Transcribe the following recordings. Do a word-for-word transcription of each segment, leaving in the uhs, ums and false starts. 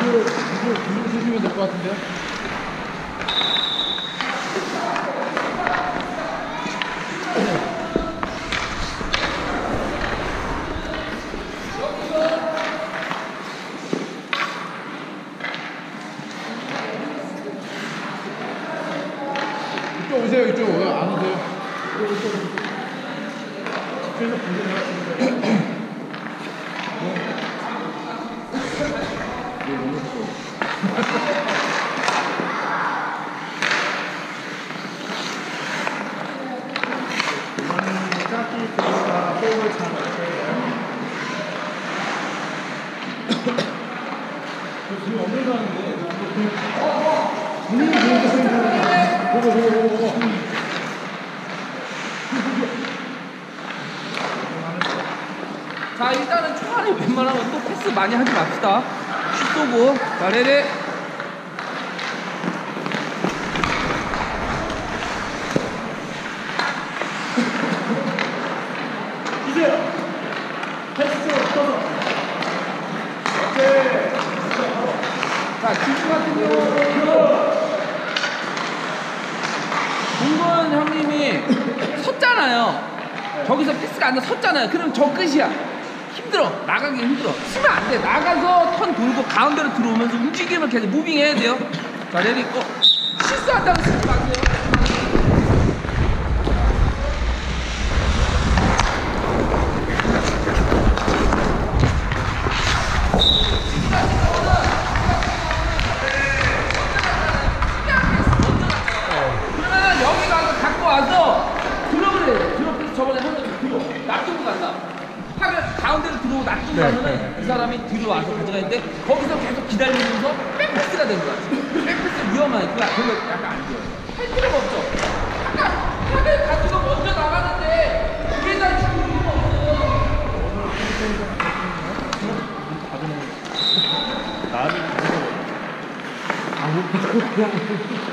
이거 이거 주시면 될 것 같은데요? 이쪽 오세요. 이쪽 왜 안 오세요? 그래서 보세요. 지금 없는 사람인데 본인이 보니까 생각하는 보고 보고 보고 보고 자, 일단은 초반에 웬만하면 또 패스 많이 하지 맙시다. 슛 쏘고. 자, 레레. 이제요. 패스 쳐서. 오케이. 자, 기수 같은 경우는 동건 형님이 섰잖아요. 저기서 패스가 안 나, 섰잖아요. 그럼 저 끝이야. 힘들어. 나가기 힘들어. 쓰면 안 돼. 나가서 턴 돌고 가운데로 들어오면서 움직임을 계속 무빙해야 돼요. 자, 레디 있고. 실수한다고 쓰지 마세요. 그러면 여기 가서 갖고 와서 들어그래. 들어. 저번에 한 번 들어. 놔두고 간다. 하면 가운데로 들어오고 놔두고 네, 가면은 네. 이 사람이 뒤로 와서 가져가는데 거기서 계속 기다리면서 백패스가 된 거야. 백패스 위험하니까 그거 약간 안 돼요. 할 필요가 없죠. 아까 하면 가지고 먼저 나가는데 그게 다 지금 이유가 없어요. 나는 아무 그냥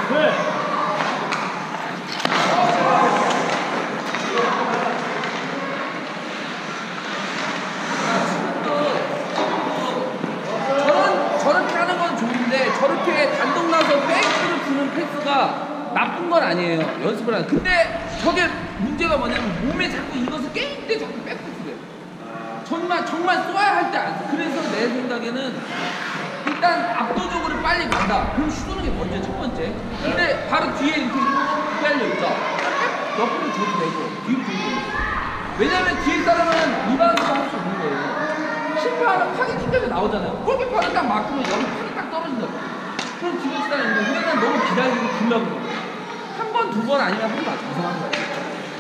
네. 저런, 저렇게 하는 건 좋은데 저렇게 단독 나서 페이크를 주는 패스가 나쁜 건 아니에요. 연습을 하는. 근데 저게 문제가 뭐냐면 몸에 자꾸 이것을 게임 때 자꾸 백패스돼요. 정말 정말 쏘아야 할 때 안 써. 그래서 내 생각에는 일단 압도적으로 빨리 간다. 그럼 쏘는 게 먼저 첫 번째. 근데 바로 뒤에 이렇게 달려 있죠. 옆으로 줘도 되고 뒤로 줘도 되고. 왜냐면 뒤에 사람은 리바운드를 할 수 없는 거예요. 심판은 파기 킥까지 나오잖아요. 골키퍼는 딱 막으면 여기 팔이 딱 떨어진다. 그럼 뒤로 치다는 거예요. 그러면 너무 기다리고 굴려고 그래요. 한 번, 두 번 아니면 한 번 이상한 거예요.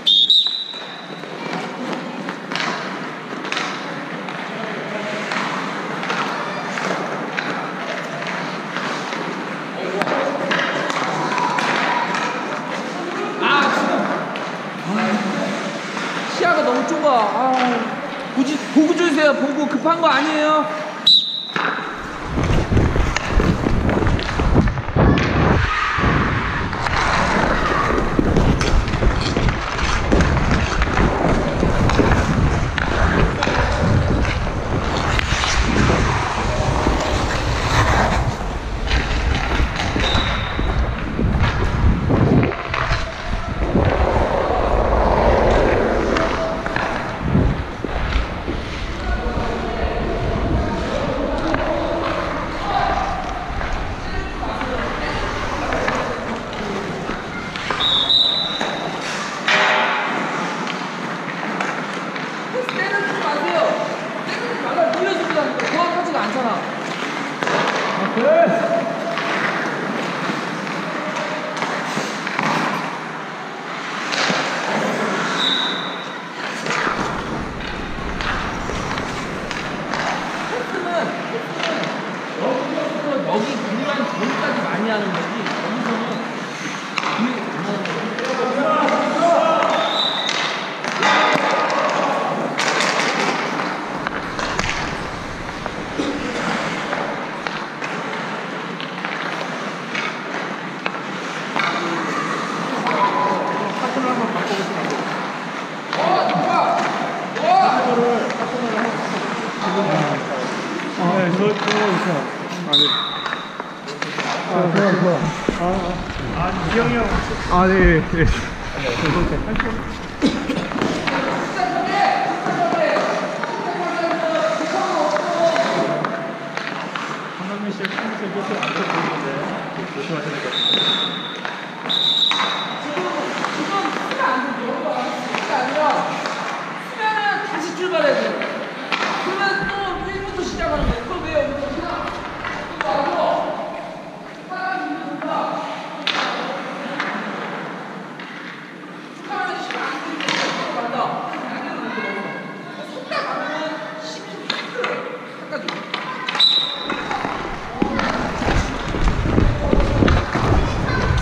아, 지금. 아, 시야가 너무 좁아. 아, 보지, 보고 주세요. 보고 급한 거 아니에요. 여기 중간 전까지 많이 하는 거지. 여기서는 뒤에 안 하는 거지. 사건을 한번 바꿔보시면 어, 좋아! 좋아! 이거를 사건을 한번 아, 네, 저, 저 있어. 아, 네. 아, 좋아, 좋아. 아, 아. 아, 이형이 형. 아, 네, 네. 한남민 씨, 평소에 이렇게 안 보이는데 조심하셔야 될 것 같아요. 지금 쓰면 안 되죠. 쓰면 아니라 쓰면은 다시 출발해야 돼. 그러면 또 일부터 시작하는 거야. 그럼 왜 여기서 그냥 또 와서 사람이 있는다. 축하하면 시간 안 되니까 간다. 양해를 못 들어. 속다 가면은 십 초 딱 들어요. 닦아주고.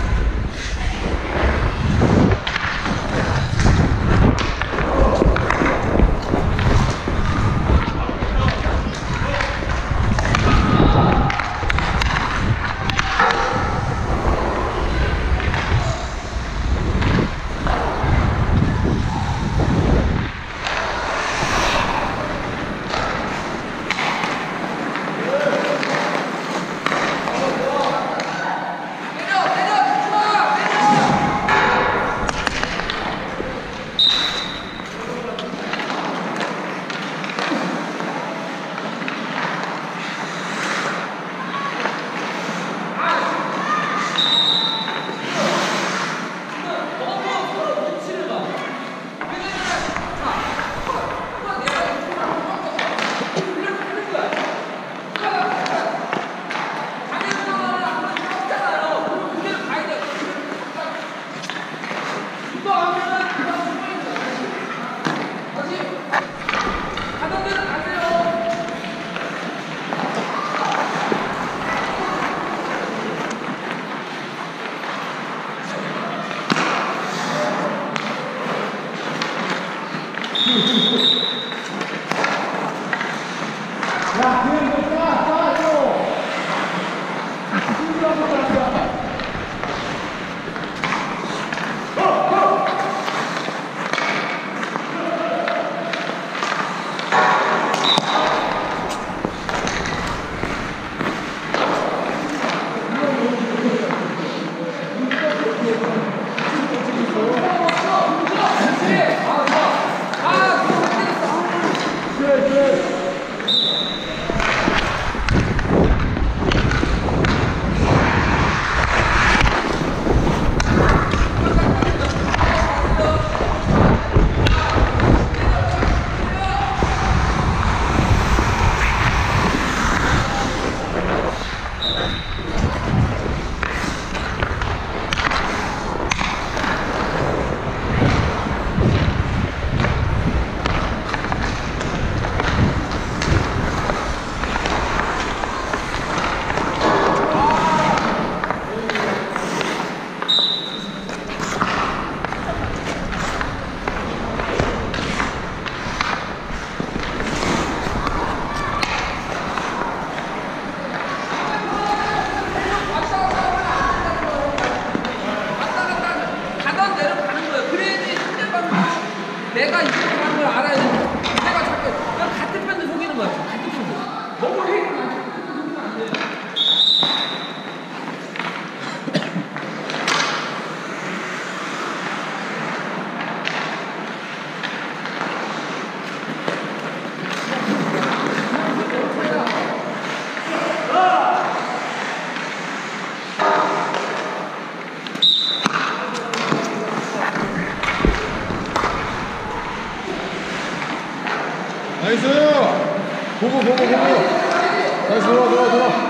내가 이렇게 하는 걸 알아야 돼. 내가 자꾸 그냥 같은 편을 속이는 거야. 같은 편. 너무 회의를 안 해. 속이면 안 돼. 나이스! 보고 보고 보고 나이스 들어와 들어와 들어와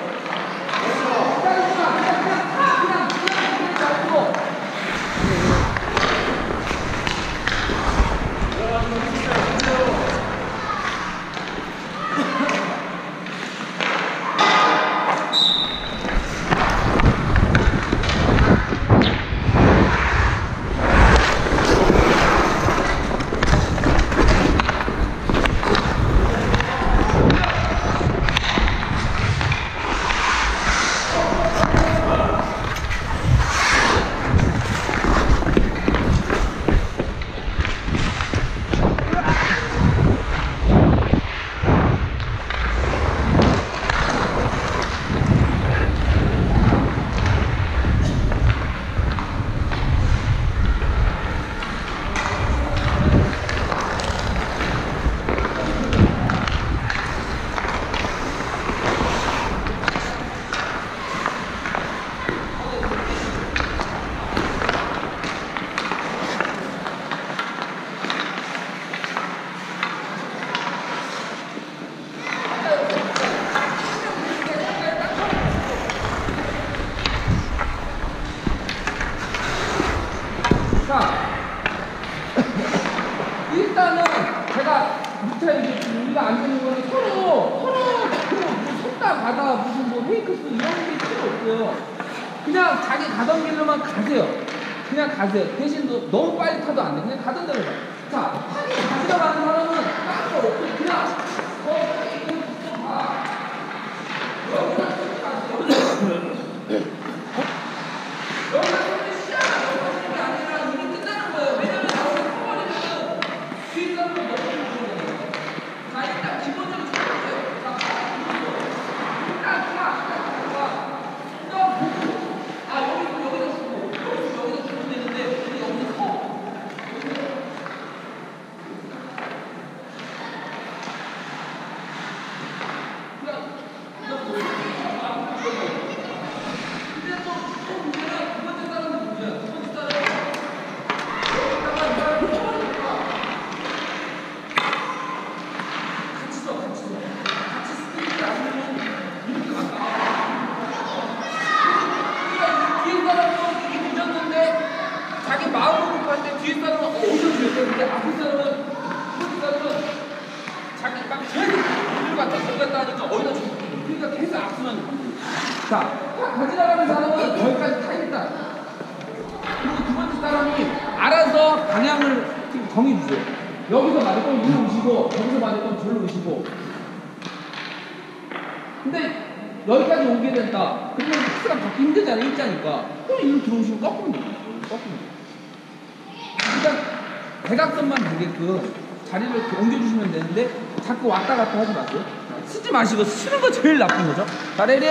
일단은 제가 밑에 우리가 안 되는 거는 서로 서로 뭐 섰다 가다 무슨 뭐 페이크스 이런 게 필요 없어요. 그냥 자기 가던 길로만 가세요. 그냥 가세요. 대신 너무 빨리 타도 안 돼. 그냥 가던 대로 가. 자, 타기 가지러 가는 사람은 딴 거 없고 그냥 어 이거 붙어 가. 여기다 가세요. 여기다 자, 가지러 가는 사람은 거기까지 타겠다. 그리고 두 번째 사람이 알아서 방향을 정해주세요. 여기서 맞을 건 이리로 오시고, 여기서 맞을 건 저리로 오시고. 근데 여기까지 오게 된다. 그러면 패스가 받기 힘들잖아요, 일자니까. 그럼 이리로 들어오시면 거꾸로 돼요. 거꾸로. 일단 대각선만 되게끔 자리를 이렇게 옮겨주시면 되는데 자꾸 왔다 갔다 하지 마세요. 쓰지 마시고 쓰는 거 제일 나쁜 거죠. 자, 레디.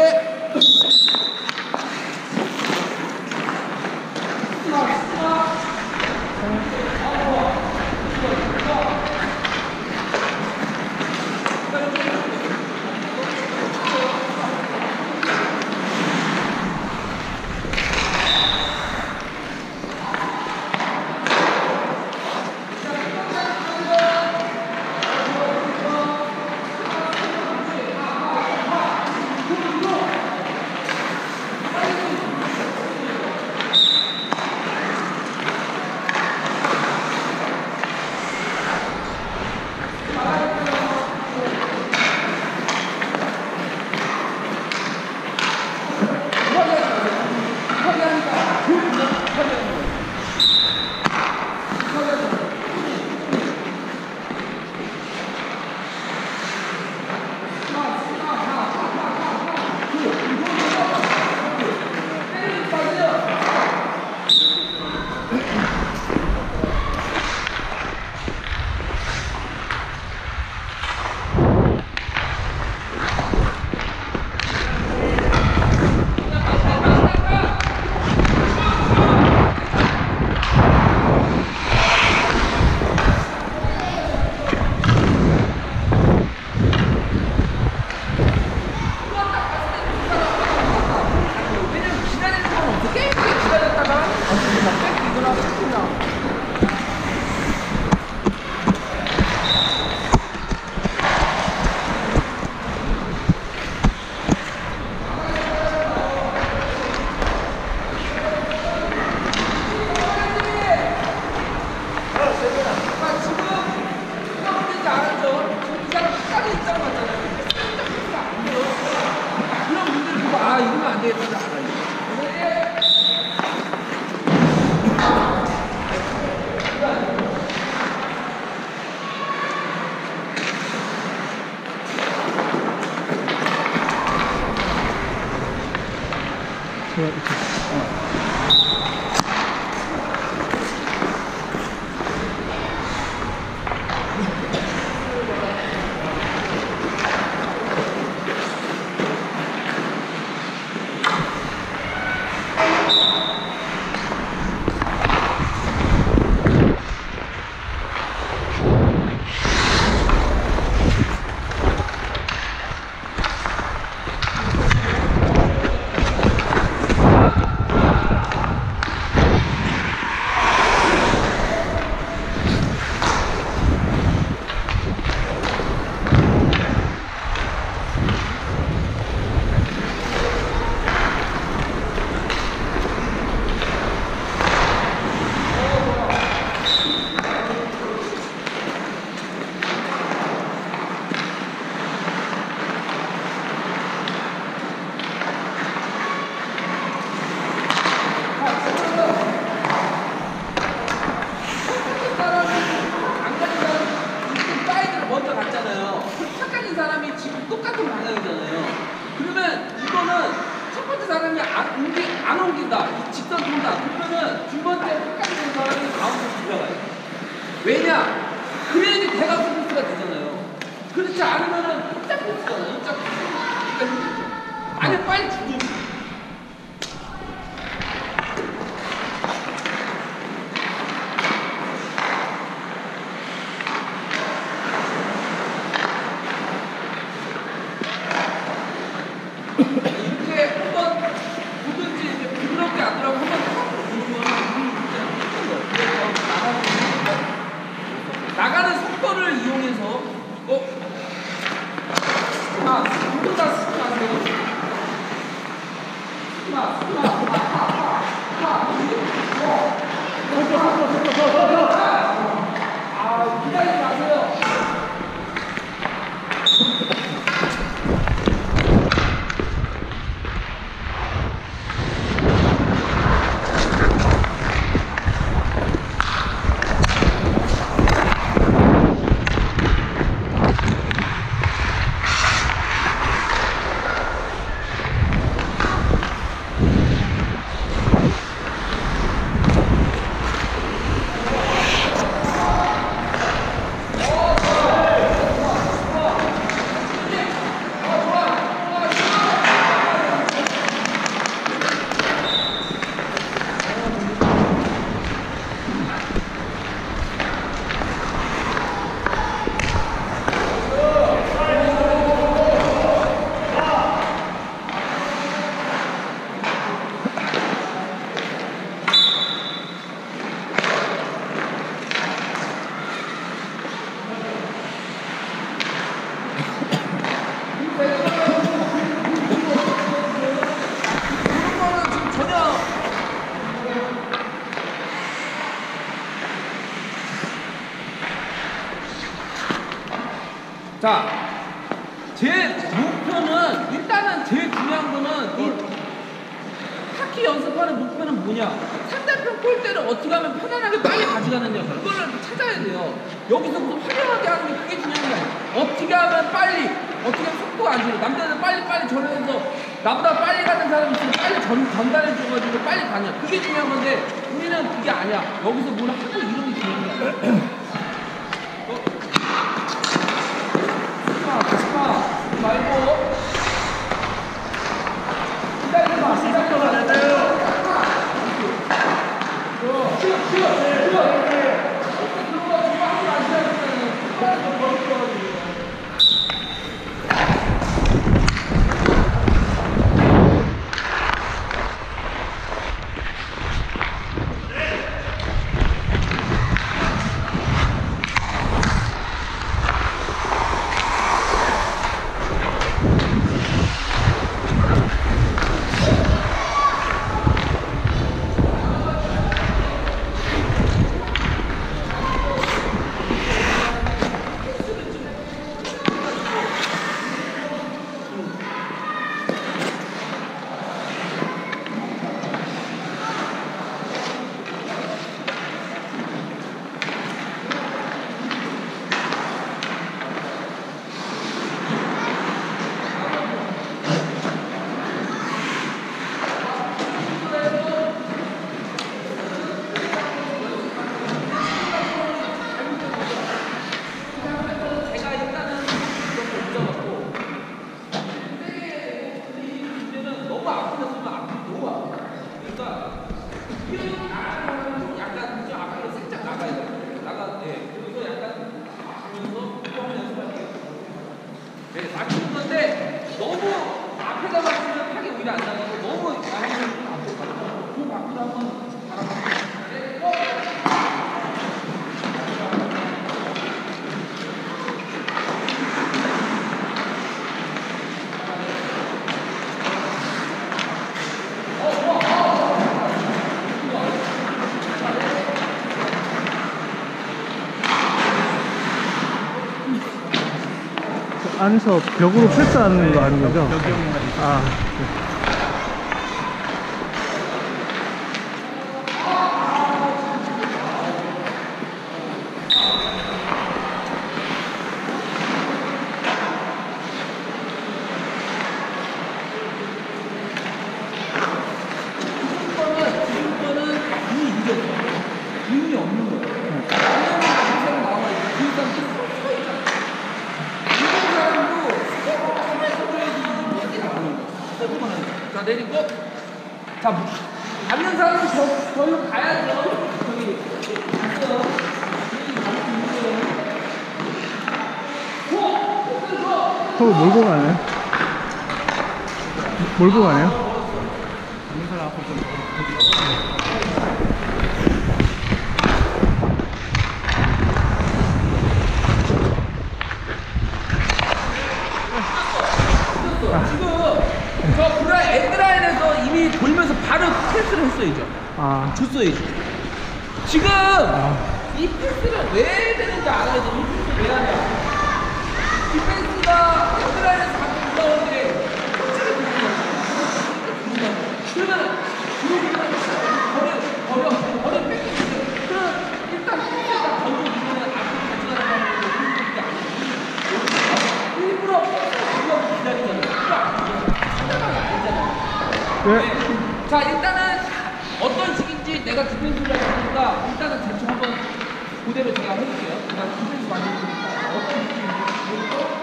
왜냐? 그래야지 대각 코스가 되잖아요. 그렇지 않으면은 일자 코스잖아요. 일자 코스. 그러니까 아니 빨리 죽여. 이렇게 한번 보든지 이제 부드럽게 안 들어가고 한번 탁 부는 거는 나가는 속도를 이용해서 어? 자, 모두 다 쓰지 마세요. 쓰지 마, 쓰지 마. 하, 하, 하, 하. 아, 기다리지 마세요. 자, 제 목표는 일단은 제일 중요한 거는 이 하키 연습하는 목표는 뭐냐? 상대편 골대를 어떻게 하면 편안하게 빨리 가져가느냐 그거를 찾아야 돼요. 여기서 무슨 화려하게 하는 게 그게 중요한 게 아니에요. 어떻게 하면 빨리 어떻게 하면 속도가 안 줄여. 남자들은 빨리 빨리 전해서 나보다 빨리 가는 사람이 있으면 빨리 전, 전달해 줘가지고 빨리 가냐 그게 중요한 건데 우리는 그게 아니야. 여기서 뭘 하고 이런 게 중요한 거야. 말고 기다리지 마. 시작도 안 해요. 쉬어, 쉬어, 쉬어. 그런 거 정말 하지 마시라고. 약간 좀 앞으로 살짝 나가야 돼. 나가, 네. 그래서 약간 보면서 좀 연습할게요. 네, 맞추는 건데 너무 앞에다 맞추면 타기 오히려 안 나가고 너무 앞으로 앞으로 가고 그 앞으로 한번 바라보고. 안에서 벽으로 패스하는 거 아닌 거죠? 아, 지금 거는 이미 늦었어. 기운이 없는 거예요. 왜냐면 이 사람 나와 있고 그 사람도 서 있잖아. 이런 사람도 스텝을 하면서 줘야지 이게 나오는 거야. 스텝만 하는 거야. 자, 내리고. 자, 받는 사람은 저, 저기로 가야죠. 저기, 갔어요. 여기 가고 있어요. 호! 호들어! 서로 몰고 가네. 몰고 가네요. 지금 저 브라 엔드라인에서 이미 돌면서 바로 패스를 했어야죠. 아, 줬어야죠. 지금 아. 이 패스를 왜 되는지 알아야 돼. 이 패스를 왜 하냐. 디펜스가 엔드라인에서 가끔 올라오는데 터치를 못해요. 그러면 들어오면 버려, 버려, 버려 뺏기지. 그럼 일단 패스가 던져주면 앞으로 같이 가는 방법을 일부러 패스를 기다리잖아요. 네. 자, 일단은 어떤 식인지 내가 디펜스를 하니까 일단은 대충 한번 그대로 제가 해볼게요. 제가 디펜스 만들어보니까 어떤 식인지 보고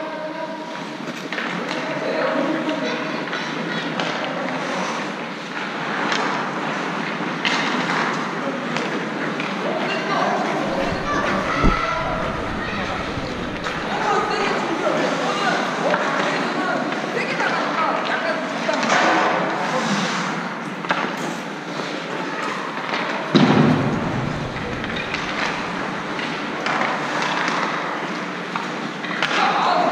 자,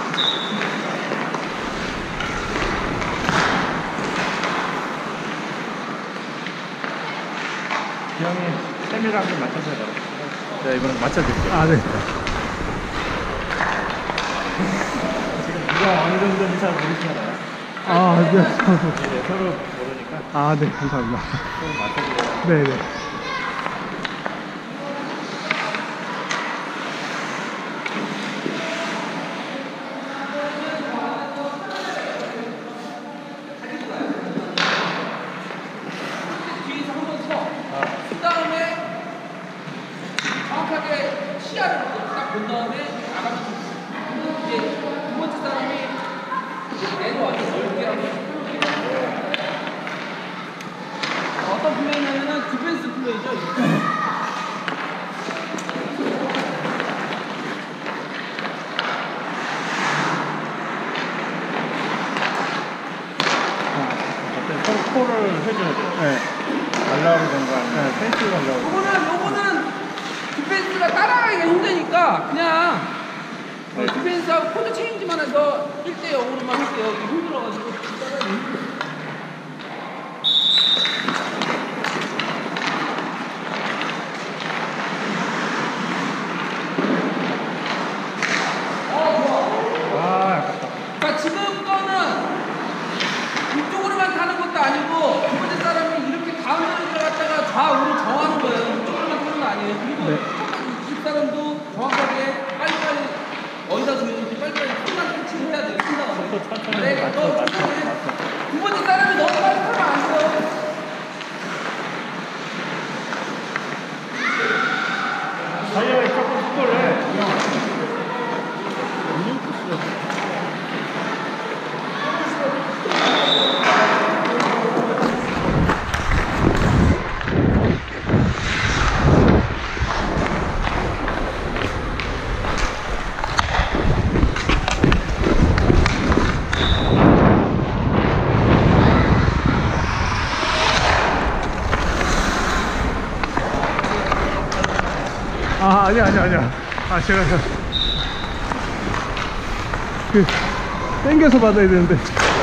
기영이 세미랑 좀 맞춰줘야 돼. 네, 이번엔 맞춰줄게요. 아, 네. 지금 누가 어느 정도인지 잘 모르시잖아요. 아, 네. 네, 서로 모르니까. 아, 네. 감사합니다. 서로 맞춰주세요. 네, 네. 시야를 딱 본 다음에 나가면 이제 두 번째 사람이 내려와서 넓게 하고 어떤 플레이냐면은 디펜스 플레이죠. 어때? 서로 콜을 해줘야 돼요. 네. 날라오는 건가 아니면 펜스가 날라오는 건가? 요거는 요거는 디펜스가 따라가기가 힘드니까 그냥 네. 디펜스하고 코드 체인지만 해서 일 대 영으로만 할게요. 힘들어가지고 따라가기 힘들어요. 그러니까 지금 거는 이쪽으로만 가는 것도 아니고 두 번째 사람이 이렇게 가운데로 들어갔다가 좌우로 정하는 거예요. 이쪽으로만 가는 거 아니에요. 그리고 네. 이 사람도 정확하게 빨리빨리 어디다 주는지 빨리빨리 큰단 캐치를 해야 돼요. 큰단 네, 맞춰, 너, 맞춰, 맞춰. 두 번째 사람이 너무 빨리 타면 안 돼요. 자기가 조금 속도를 해. 아, 아니야, 아니야, 아니야. 아, 제가, 그, 땡겨서 받아야 되는데.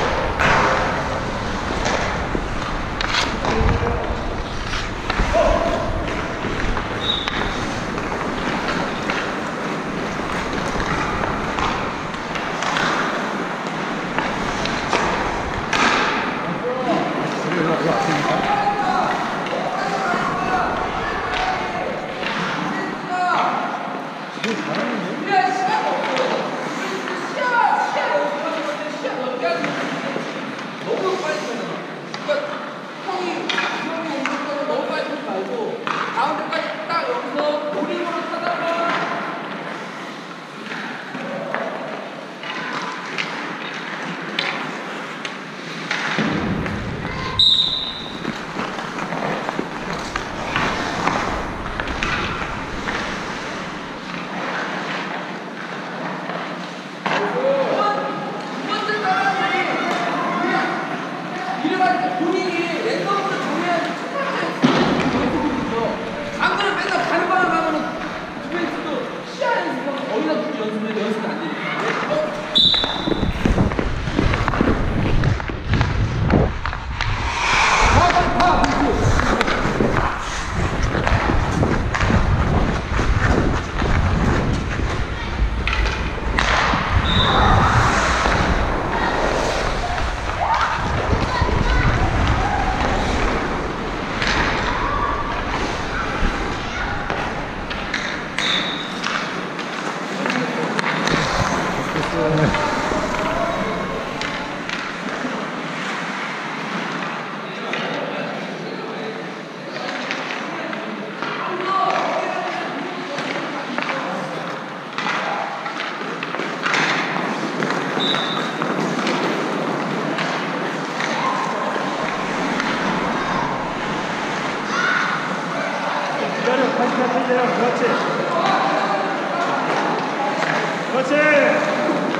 그렇지. 그렇지.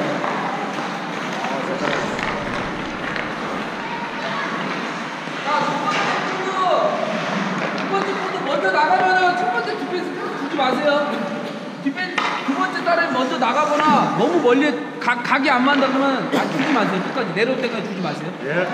두 번째 분도 먼저 나가면은 첫 번째 디펜스 패스 주지 마세요. 디펜스 두 번째 사람이 먼저 나가거나 너무 멀리 각, 각이 안 맞는다 그러면 안 주지 마세요. 끝까지 내려올 때까지 주지 마세요. 예.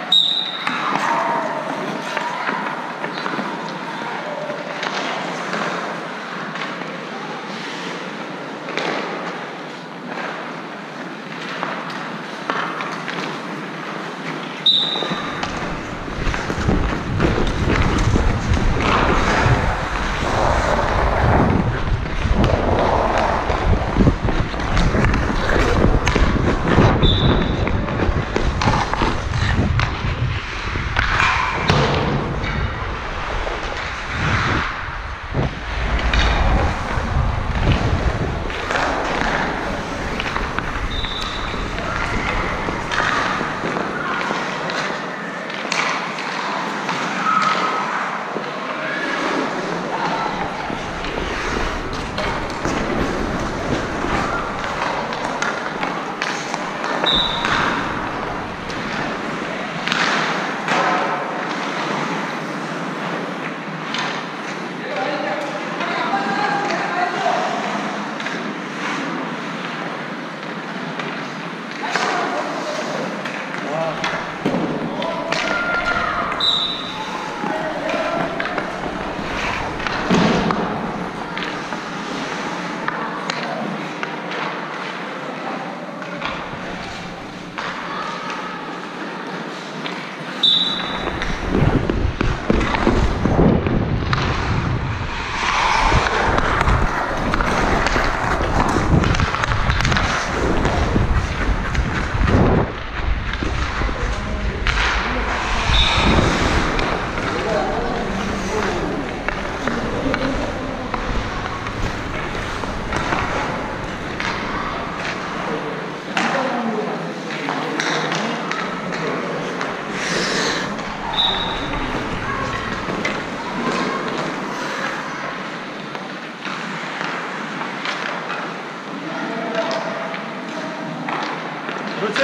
그렇지.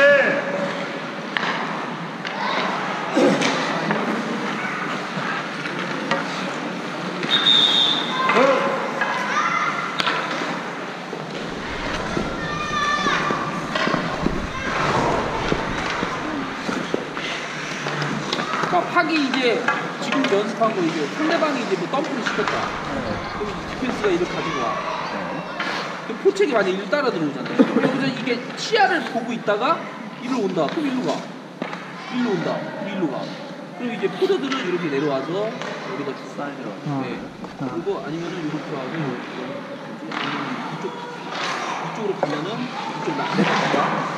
자, 팍이 이제 지금 연습한 거 이제 상대방이 이제 뭐 덤프를 시켰다. 그럼 디펜스가 이걸 가지고 와. 그럼 포책이 만약에 이를 따라 들어오잖아요. 여기서 이게 치아를 보고 있다가 이리로 온다. 그럼 이리로 가. 이리로 온다. 이리로 가. 그럼 이제 포드들은 이렇게 내려와서 여기다 쭉 쌓이더라고요. 어. 네. 어. 그리고 아니면은 이렇게 하고 이쪽 이쪽으로 가면은 이쪽 내려가.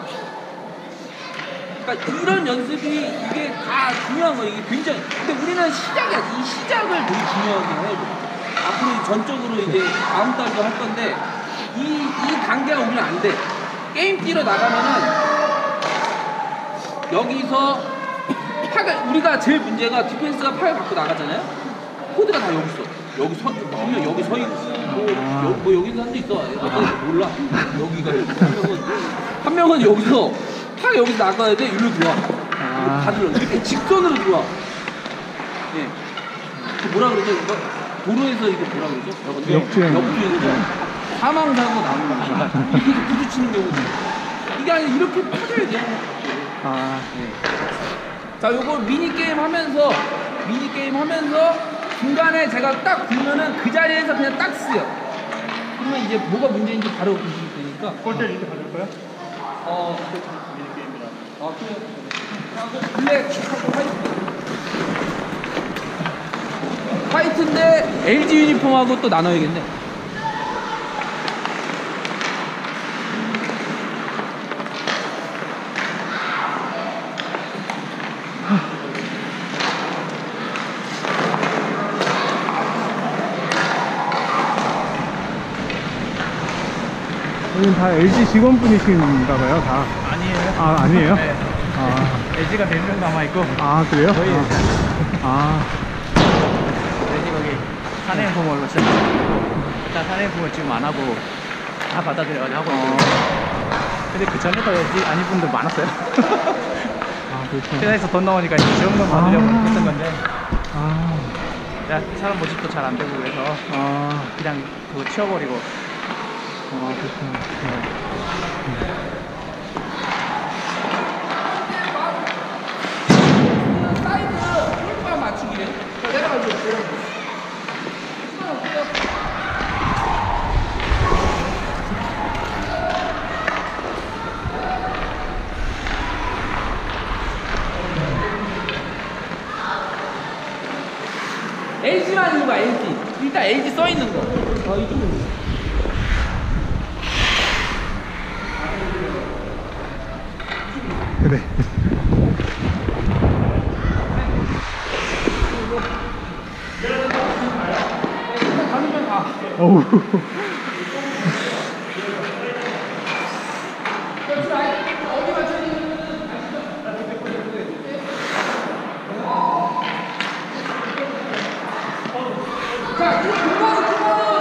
그러니까 이런 연습이 이게 다 중요한 거예요. 이게 굉장히. 근데 우리는 시작이야. 이 시작을 되게 중요하게 해요. 앞으로 전적으로 이제 다음 달도 할 건데 이, 이 단계가 우리는 안 돼. 게임 뛰러 나가면은 여기서 파가 우리가 제일 문제가 디펜스가 팔을 갖고 나가잖아요. 코드가 다 여기 있어. 여기 서 한 명 여기 서 있고 뭐, 뭐 여기 있는 사람도 있어. 몰라. 여기가 한 명은 한 명은 여기서 파 여기서 나가야 돼. 일로 들어와. 아. 다 들어. 이렇게 직선으로 들어와. 예. 그 뭐라 그러죠? 이거? 도로에서 이거 뭐라 그러죠? 역주행. 역주행이죠. 사망사고 나는 거니까 이렇게 부딪히는 경우도 이게 아니라 이렇게 퍼져야 돼. 아. 네. 자, 요거 미니게임 하면서 미니게임 하면서 중간에 제가 딱 보면은 그 자리에서 그냥 딱 쓰요. 그러면 이제 뭐가 문제인지 바로 보실 수 있으니까. 골대 이렇게 가질 거야? 어, 미니게임이라. 아, 그래. 블랙 화이트. 화이트인데 엘지 유니폼하고 또 나눠야겠네. 여긴 다 엘지 직원분이신가 봐요, 다. 아니에요. 아, 아니에요? 네. 아, 엘지가 네 명 남아있고, 아 그래요? 거의 아, 엘지 거기 산해인폼으로 시작했어요. 일단 산해인폼을 지금 안 하고, 다 받아들여가지고 하고 있어요. 근데 그 전에도 엘지 아닌 분들 많았어요. 아, 그렇죠. 회사에서 돈 나오니까 이제 지원금 받으려고 아. 했던 건데, 아, 야, 사람 모집도 잘 안 되고 그래서, 아, 그냥 그거 치워버리고, 아, 그렇구나. 네. 봐, 엘지. 일단 엘지 써 있는 거. 어, 이쪽으로. 그래. 가면 가. 어우. 자, 그거는 그거는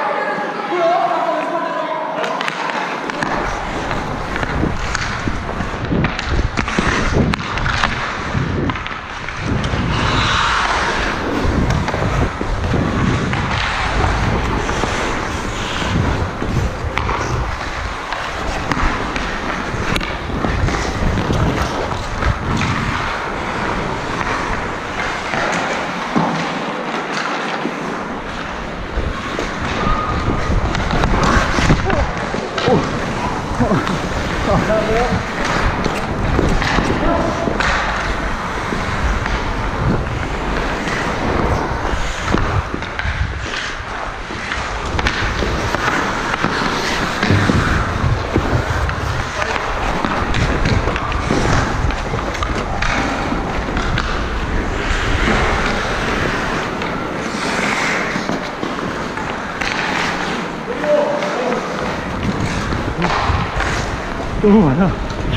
너무 많아.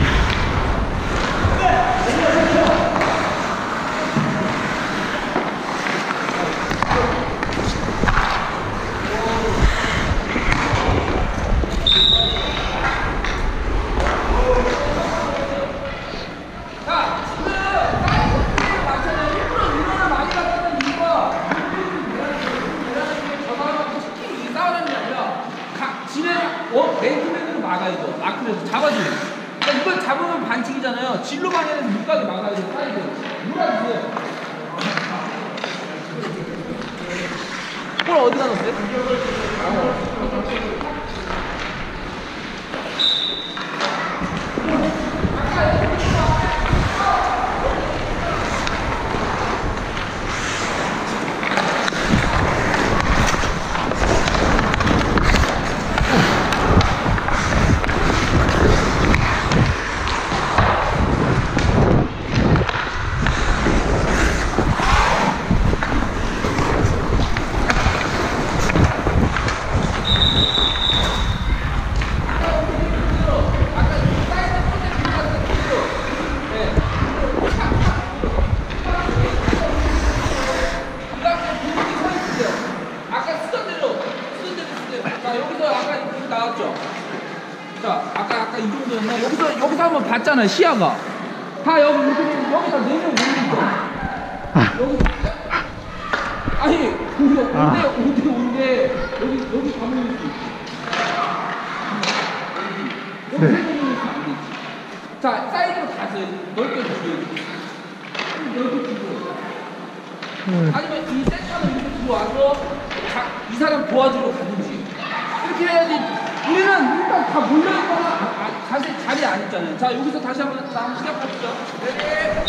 맨투맨으로 막아야죠. 마크에서 잡아주면. 그러니까 이걸 잡으면 반칙이잖아요. 진로 방향에서 못 가게 막아야죠. 사이드. 몰아주세요. 볼 어디다 넣었어요? 여기서 여기서 한번 봤잖아요. 시야가 다 여기 이렇게 여기다 내면 모르겠어. 여기 아니 우리 오대 오대 오인데 여기 여기 가면 여기 여기 안 되지. 자 사이드로 가서 넓게 주고 넓게 주고 아니면 이 센터는 이렇게 들어와서 자, 이 사람 도와주러 가든지 이렇게 해야지. 우리는 일단 다 몰려있거나 아, 아, 자세, 자리에 안 있잖아요. 자 여기서 다시 한번 다음 시작합시다. 네.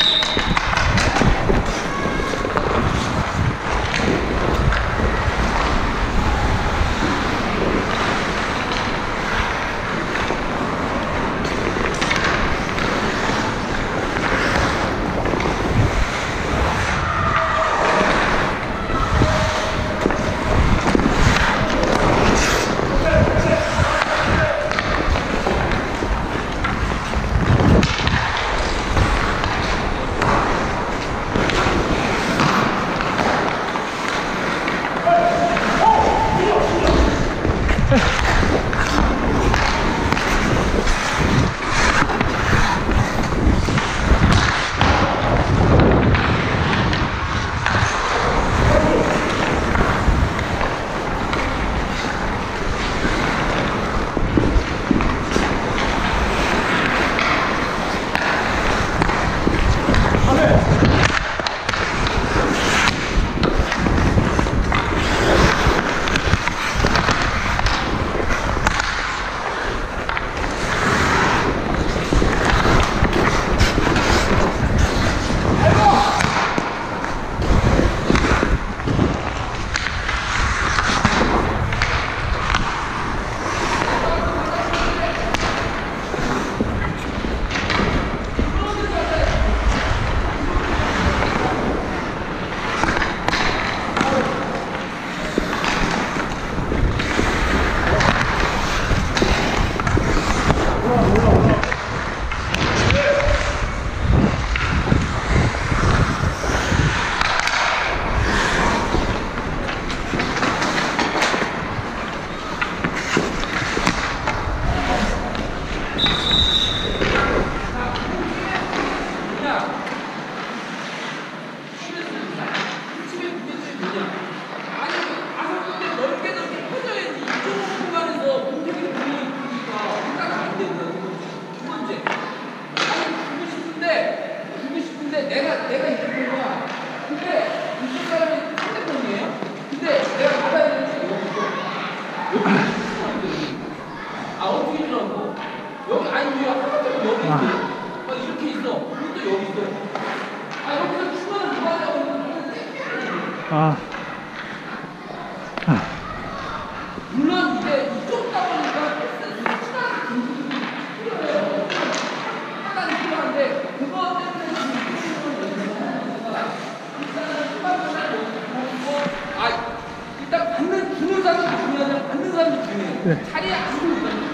아. 아. 물론 이제 이쪽 따보니까 시간이 필요해요. 시간이 필요한데 그거 때문에 아 일단 받는 주는 사람도 중요하냐 받는 사람도 중요해요. 네. 자리에 안 주는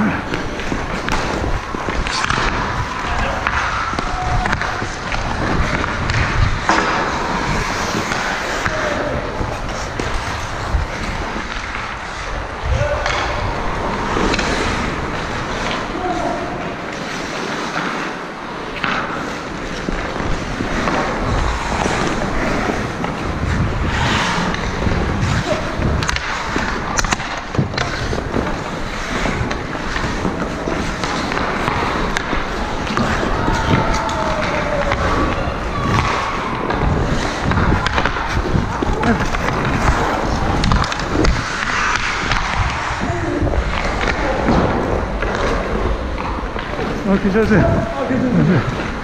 아, 괜찮으세요? 아, 괜찮으세요.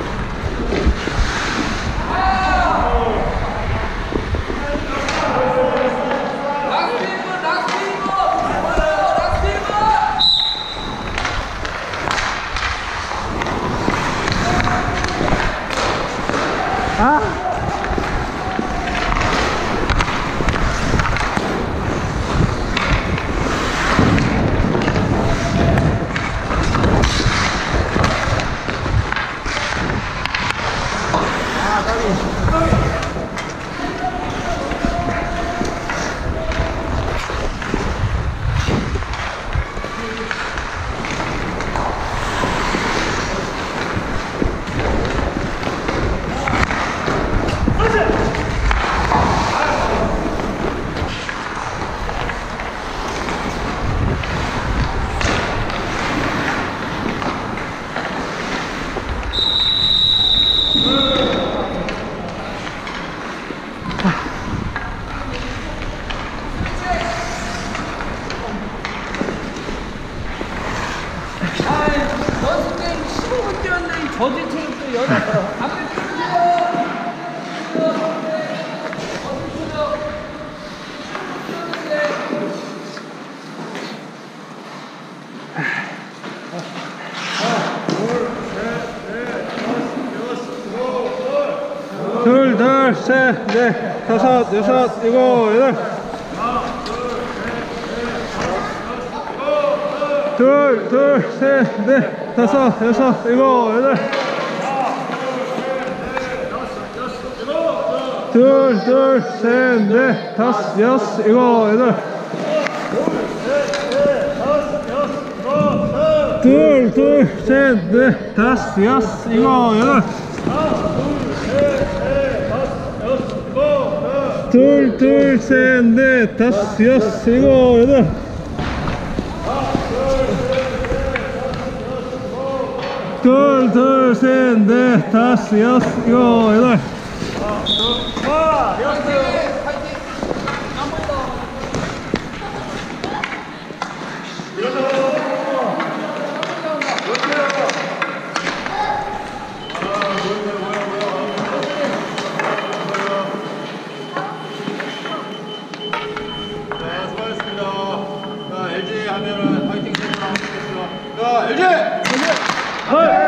라스트 일 분, 라스트 일 분! 라스트 일 분! 아! 연습 게임 십오 분 뛰었는데 이 저질 체력도 여자 앞에 뛰어주세요. 둘, 둘, 셋, 넷, 다섯, 여섯, 일곱, 여덟. 둘, 둘, 셋, 넷, 다섯, 여섯, 일곱, 여덟. 둘, 둘, 셋, 넷, 다섯, 여섯, 일곱, 여덟. 둘, 둘, 셋, 넷, 다섯, 여섯, 일곱, 여덟. 둘, 둘, 셋, 넷, 다섯, 여섯, 일곱, 여덟. 둘, 둘, 셋, 넷, 다섯, 여섯, 일곱, 여덟. 하면은 파이팅 세레머니 하겠습니다. 자, 엘지! 헐!